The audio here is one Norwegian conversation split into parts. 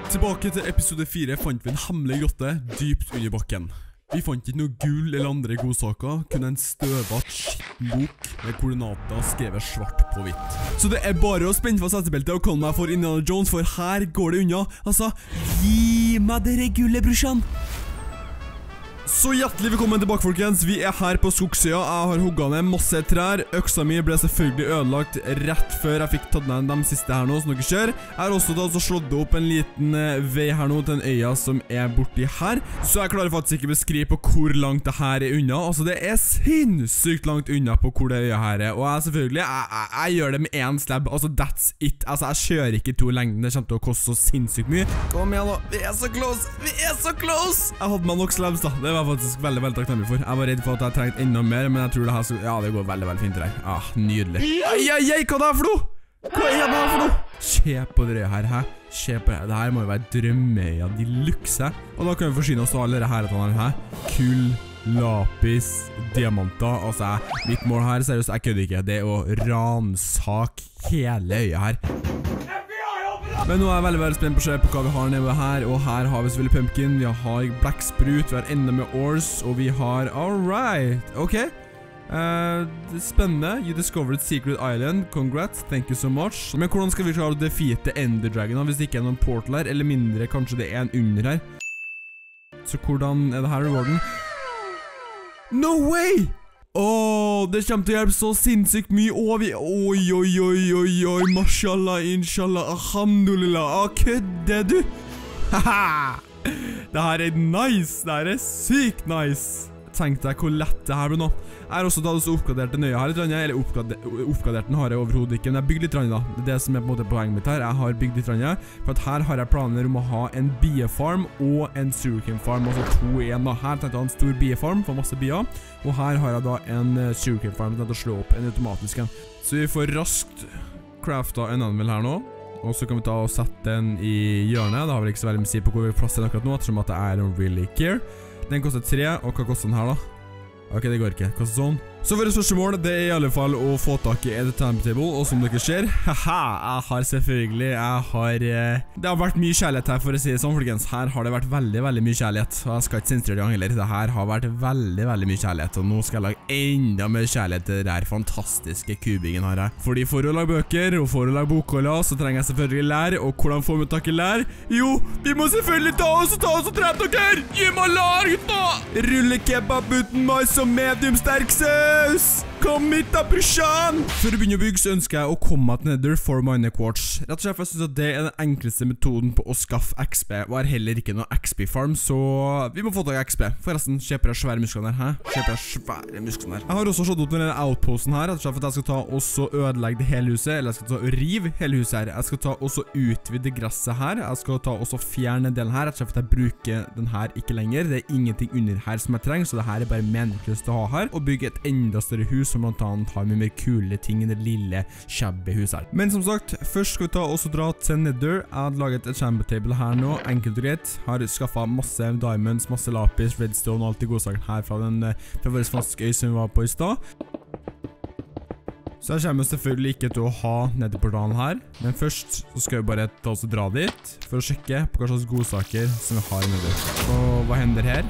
Tilbake til episode 4 fant vi en hemmelig grotte dypt under bakken. Vi fant ikke noe gull eller andre godsaker, kun en støvat skittenbok med koordinater skrevet svart på hvitt. Så det er bare å spenne fast setebeltet og kalle meg for Indiana Jones, for her går det unna. Altså, gi meg dere gullet, brorsan! Så hjertelig velkommen tilbake, folkens. Vi er her på Skogsøya. Jeg har hugget ned masse trær. Øksa mi ble selvfølgelig ødelagt rett før jeg fikk tatt ned de siste her nå, som dere ser. Jeg har også slått opp en liten vei her nå til en øya som er borti her. Så jeg klarer faktisk ikke å beskrive på hvor langt det her er unna. Altså, det er sinnssykt langt unna på hvor det øya her er. Og jeg selvfølgelig, jeg gjør det med en slab. Altså, that's it. Altså, jeg kjører ikke to lengden. Det kommer til å koste så sinnssykt mye. Kom igjen nå. Vi er så close. Vi er så close. Jeg hadde meg nok slabs da. Det var faktisk veldig takknemlig for. Jeg var redd for at jeg trengte enda mer, men jeg tror det her så... Ja, det går veldig fint der. Ah, nydelig. Hva er det her for noe? Hva er det her for noe? Se på det her, hæ? Se på det. Det her må jo være drømmeøya de luxe. Og da kan vi forsyne oss av alle det her. Kull, lapis, diamanter. Altså, mitt mål her, seriøst, jeg kødder ikke. Det er å ransake hele øya her. Men nå er jeg veldig spent på å se på hva vi har nede her. Og her har vi selvfølgelig pumpkin, vi har blekksprut, vi har enda med ores, og vi har... Alright, ok. Spennende. You discovered Secret Island. Congrats, thank you so much. Men hvordan skal vi klare å defeate Ender Dragon hvis det ikke er noen portal her? Eller mindre, kanskje det er en under her. Så hvordan er det her rewarden? No way! Det kommer til å hjelpe så sinnssykt mye. Oi, mashallah, inshallah, alhamdulillah. Kødder du? Haha! Det her er nice, det her er sykt nice. Tenk deg hvor lett det her blir nå. Jeg har også oppgradert den øya her litt, eller oppgradert den har jeg overhodet ikke, men jeg bygd litt da. Det er det som er på en måte poenget mitt her. Jeg har bygd litt, for at her har jeg planer om å ha en biefarm og en sugarcane farm, altså 2 i 1 da. Her tenkte jeg en stor biefarm for masse bier, og her har jeg da en sugarcane farm til å slå opp en automatisk en. Så vi får raskt crafta en anvil her nå, og så kan vi ta og sette den i hjørnet. Det har vel ikke så veldig mye å si på hvor vi plasserer den akkurat nå, ettersom at I don't really care. Den koster 3, og hva koster den her da? Ok, det går ikke. Koster sånn. Så for det første mål, det er i alle fall å få tak i et time table, og som dere ser, haha, jeg har selvfølgelig, det har vært mye kjærlighet her, for å si det sånn, folkens. Her har det vært veldig mye kjærlighet, og jeg skal ikke sensurere det heller. Det her har vært veldig mye kjærlighet, og nå skal jeg lage enda mer kjærlighet til det der fantastiske kubingen her. Fordi for å lage bøker, og for å lage bokholder, så trenger jeg selvfølgelig lær, og hvordan får vi tak i lær? Jo, vi må selvfølgelig ta oss og trene dere! Gi meg lær, gutta! Rullekebab uten mais og medium sterk saus! Kom hit da, brorsan! For å begynne å bygge så ønsker jeg å komme meg til Nether for mine quartz. Rett og slett, for jeg synes at det er den enkleste metoden på å skaffe XP. Og er heller ikke noe XP-farm, så vi må få tak i XP. Forresten, se på de svære musklene her, hæ? Se på de svære musklene her. Jeg har også slått opp denne outposten her, rett og slett for at jeg skal ta også ødelegge det hele huset, eller jeg skal ta og rive hele huset her. Jeg skal ta også utvide gresset her. Jeg skal ta også fjerne delen her, rett og slett for at jeg bruker den her ikke lenger. Det er ingenting under her som jeg trenger, så det her er bare meningsløst å ha her. Og bygge et enda større hus som blant annet har mye mer kule ting i det lille shabby huset her. Men som sagt, først skal vi ta og dra til Nether. Jeg har laget et chamber table her nå, enkelt og greit. Har skaffet masse diamonds, masse lapis, redstone og alt det godsaken her fra vår fantastiske øy som vi var på i sted. Så jeg kommer selvfølgelig ikke til å ha Nether-portalen her, men først så skal vi bare ta oss og dra dit for å sjekke på hva slags godsaker som vi har i Nether. Og hva hender her?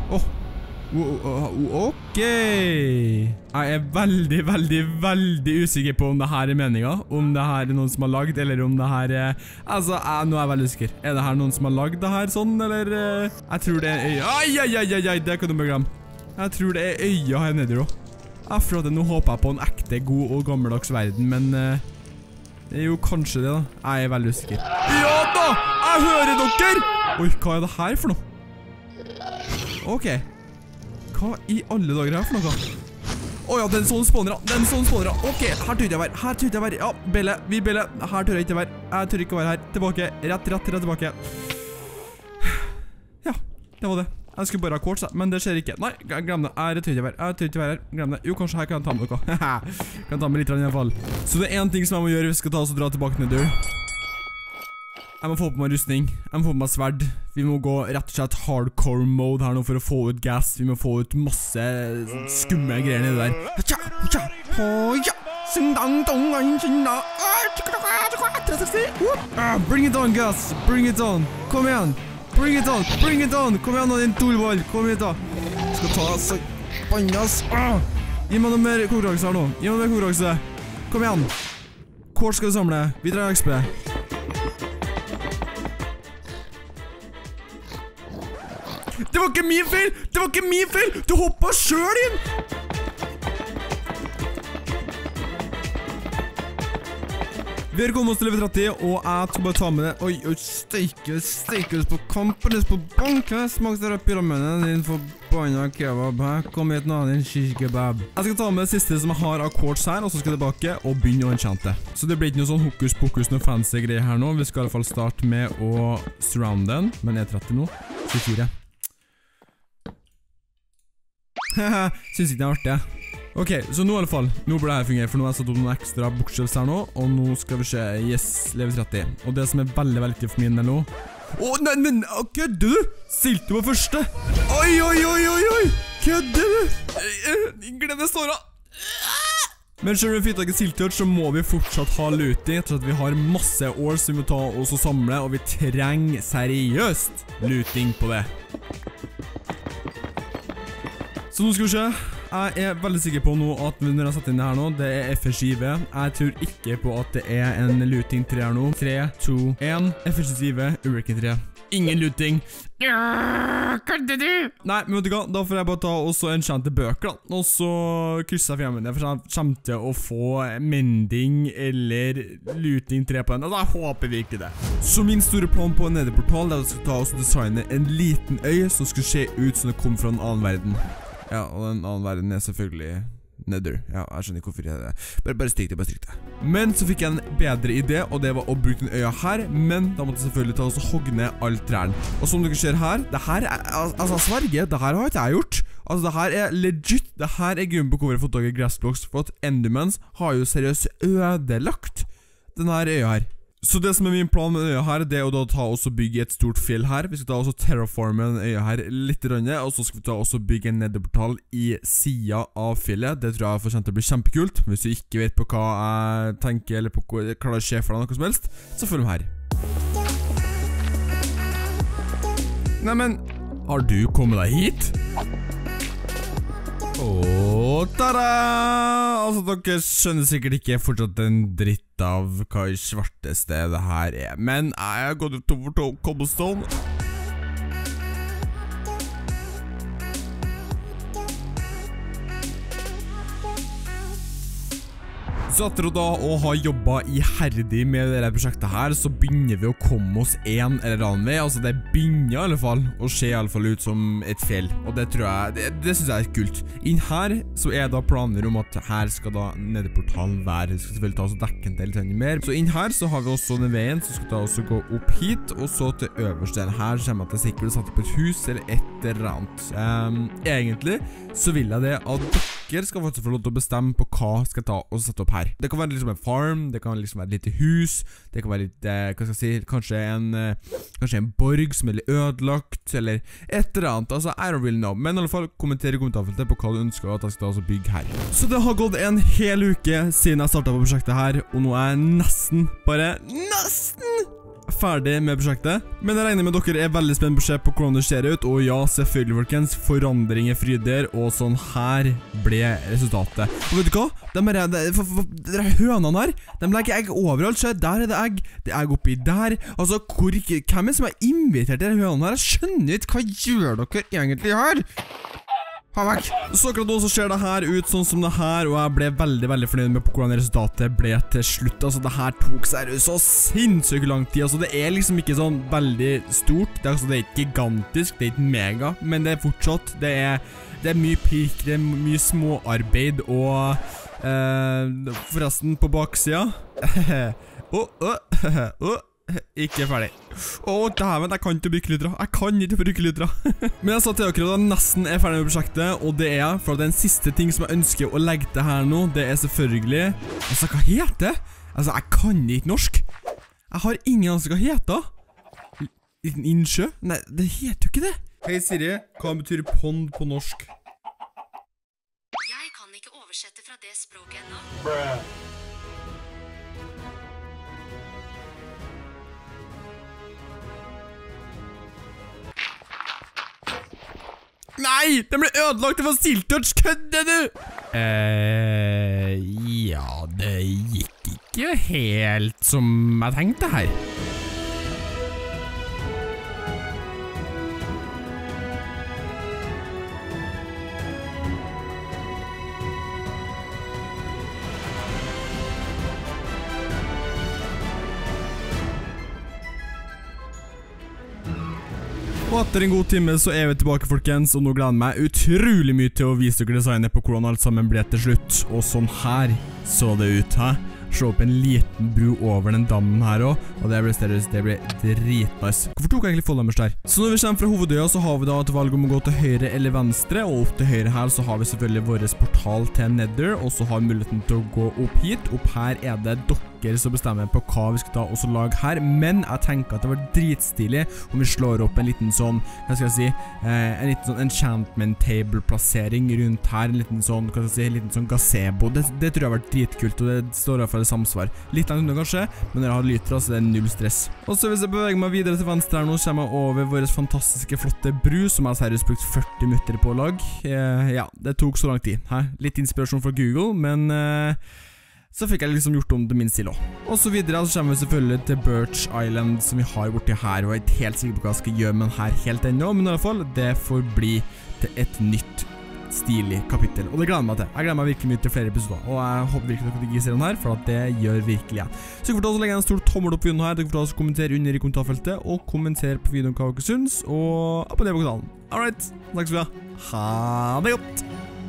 Ok. Jeg er veldig usikker på om det her er meningen, om det her er noen som har lagd, eller om det her er... Altså, nå er jeg veldig usikker. Er det her noen som har lagd det her sånn, eller... Jeg tror det er øya. Det kan du bare glemme. Jeg tror det er øya her nede også. For at nå håper jeg på en ekte, god og gammeldags verden, men... Det er jo kanskje det da. Jeg er veldig usikker. Ja da! Jeg hører dere! Oi, hva er det her for noe? Ok. Hva i alle dager er det for noe? Åja, den sånn spawner. Ok, her tør jeg være. Ja, Belle, Belle. Her tør jeg ikke være. Jeg tør ikke være her. Tilbake, rett tilbake. Ja, det var det. Jeg skulle bare ha quartz, men det skjer ikke. Nei, glem det. Jeg tør ikke være her. Glem det. Jo, kanskje her kan jeg ta med noe. Kan ta med litt i hvert fall. Så det er en ting som jeg må gjøre hvis vi skal ta oss og dra tilbake ned dør. Jeg må få på meg rustning. Jeg må få på meg sverd. Vi må gå rett og slett hardcore mode her nå for å få ut gas. Vi må få ut masse skumme greier nede der. 360. Bring it on, Gus. Bring it on. Kom igjen. Bring it on. Bring it on. Kom igjen, din dolball. Kom igjen da. Skal ta oss og banne oss. Gi meg noe mer konkurranse her nå. Gi meg noe mer konkurranse. Kom igjen. Hvor skal du samle? Vi drar XP. Det var ikke min feil! Det var ikke min feil! Du hoppet selv inn! Vi har kommet oss til level 30, og jeg skal bare ta med det. Oi, steikes på kampen, på banken. Smakte dere pyramiden din forbanna kebab. Kom hit nå, din kebab. Jeg skal ta med det siste som jeg har av quartz her, og så skal jeg tilbake og begynne å enchante. Så det blir ikke noe sånn hokus pokus, noe fancy greier her nå. Vi skal i hvert fall starte med å surround den, men jeg er 30 nå. 24. Haha, synes ikke det er artig. Ok, så nå i alle fall, nå burde dette fungere, for nå har jeg satt opp noen ekstra bookshelves her nå, og nå skal vi se, yes, level 30. Og det som er veldig viktig for min del nå... nei, kødder du? Silte på første? Oi, kødder du? Glem det står da. Men selv om vi fikk ikke siltouch, så må vi fortsatt ha looting, etter at vi har masse år som vi må ta oss og samle, og vi trenger seriøst looting på det. Så nå skal vi se. Jeg er veldig sikker på nå at når jeg har satt inn det her nå, det er FS-IV. Jeg tror ikke på at det er en looting 3 her nå. 3, 2, 1. FS-IV, Hurricane 3. Ingen looting. Kødder du? Nei, men vet du hva? Da får jeg bare ta også enchante bøker da. Og så krysser jeg fremme det, for jeg kommer til å få mending eller looting 3 på den. Og da håper vi ikke det. Så min store plan på en nederportal er at jeg skal ta og designe en liten øy som skal se ut som det kom fra en annen verden. Ja, og den annen verden er selvfølgelig Nether. Ja, jeg skjønner ikke hvorfor jeg det. Bare stryk det. Men så fikk jeg en bedre idé, og det var å bruke den øya her, men da måtte jeg selvfølgelig ta og hogge ned alle trærne. Og som dere ser her, det her er, altså Sverige, det her har ikke jeg gjort. Altså det her er legit, det her er grunnen på hvorfor jeg har fått tak i grassblocks, for at Endermans har jo seriøst ødelagt denne øya her. Så det som er min plan med øya her, det er å da ta og bygge et stort fjell her. Vi skal ta og terraforme den øya her litt rønne, og så skal vi ta og bygge en nederportal i siden av fjellet. Det tror jeg for eksempel blir kjempekult. Hvis du ikke vet på hva jeg tenker, eller på hva jeg klarer å se for deg noe som helst, så følg med her. Nei, men har du kommet deg hit? Tada! Altså, dere skjønner sikkert ikke fortsatt en dritt av hva i svarteste det her er. Men jeg har gått ut over cobblestone. Så etter å ha jobbet iherdig med dette prosjektet her, så begynner vi å komme oss en eller annen vei. Altså det begynner i alle fall å se i alle fall ut som et fjell. Og det tror jeg, det synes jeg er kult. Inn her så er da planer om at her skal da nederportalen være. Vi skal selvfølgelig ta oss og dekke den til litt mer. Så inn her så har vi også den veien, så skal da også gå opp hit, og så til øverste her så kommer jeg til sikkert å sette opp et hus eller et eller annet. Egentlig så vil jeg det at dere skal faktisk få lov til å bestemme på hva jeg skal ta og sette opp her. Det kan være liksom en farm, det kan liksom være et lite hus, det kan være litt, hva skal jeg si, kanskje en borg som er litt ødelagt, eller et eller annet, altså I don't really know. Men i alle fall, kommenter i kommentarfeltet på hva du ønsker at jeg skal også bygge her. Så det har gått en hel uke siden jeg startet på prosjektet her, og nå er jeg nesten ferdig med prosjektet. Men jeg regner med dere er veldig spent på å se på hvordan det ser ut, og ja, selvfølgelig folkens, forandringer fryder, og sånn her ble resultatet. Og vet du hva? De hønene her, de legger egg overalt, så der er det egg oppi der. Altså, hvem er det som har invitert de hønene her? Jeg skjønner ikke, hva gjør dere egentlig her? Ha vekk! Så akkurat nå så ser det her ut sånn som det her, og jeg ble veldig fornøyd med på hvordan resultatet ble til slutt. Altså det her tok seriøst så sinnssykt lang tid. Altså det er liksom ikke sånn veldig stort. Det er ikke gigantisk, det er ikke mega, men det er fortsatt, det er mye pirk, det er mye småarbeid, og forresten på baksida ikke ferdig. Dæven, jeg kan ikke bruke lydra. Men jeg sa til dere at jeg nesten er ferdig med prosjektet, og det er for den siste ting som jeg ønsker å legge til her nå, det er selvfølgelig, altså hva heter det? Altså jeg kan ikke norsk. Jeg har ingen anelse hva heter. Liten innsjø? Nei, det heter jo ikke det. Hei Siri, hva betyr pond på norsk? Jeg kan ikke oversette fra det språket ennå. Nei, den ble ødelagt av Siltouch, kødder du? Ja, det gikk ikke helt som jeg tenkte her. Og etter en god time så vi tilbake, folkens, og nå gleder jeg meg utrolig mye til å vise dere designet på hvordan alt sammen ble til slutt. Og sånn her så det ut, hæ? Se opp en liten bro over den dammen her også, og det ble dritnice. Hvorfor tok jeg egentlig fulldammers der? Så når vi kommer fra hovedøya så har vi da et valg om å gå til høyre eller venstre, og opp til høyre her så har vi selvfølgelig vår portal til Nether, og så har vi muligheten til å gå opp hit. Opp her det dere som bestemmer på hva vi skal da også lage her, men jeg tenker at det var dritstilig om vi slår opp en liten sånn, hva skal jeg si, en liten sånn enchantment table plassering rundt her, en liten sånn, hva skal jeg si, en liten sånn gazebo. Det tror jeg har vært dritkult, og det står i hvert fall i samsvar. Litt langt unna kanskje, men når jeg har lytra så det null stress. Og så hvis jeg beveger meg videre til venstre her nå, så kommer jeg over vår fantastiske flotte bru, som jeg seriøst brukt 40 minutter på å lage. Ja, det tok så lang tid. Litt inspirasjon fra Google, men så fikk jeg liksom gjort om til min stil også. Og så videre så kommer vi selvfølgelig til Birch Island som vi har borti her, og jeg er helt sikker på hva jeg skal gjøre med den her helt ennå, men i hvert fall, det får bli til et nytt stilig kapittel, og det gleder jeg meg til. Jeg gleder meg virkelig mye til flere episoder, og jeg håper virkelig at dere ikke ser den her, for at det gjør virkelig jeg. Så dere får ta så legge en stor tommel opp på videoen her, dere får ta så kommentere under i kommentarfeltet, og kommentere på videoen hva dere syns, og abonner på kanalen. Alright, takk skal vi ha. Ha det godt!